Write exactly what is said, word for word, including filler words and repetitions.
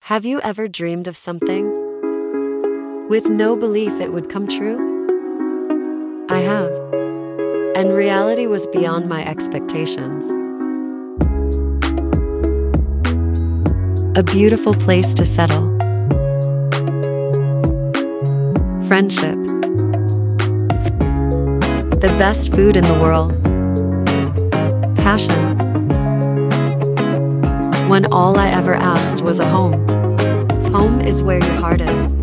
Have you ever dreamed of something with no belief it would come true? I have, and reality was beyond my expectations. A beautiful place to settle. Friendship. The best food in the world. Passion. When all I ever asked was a home. Home is where your heart is.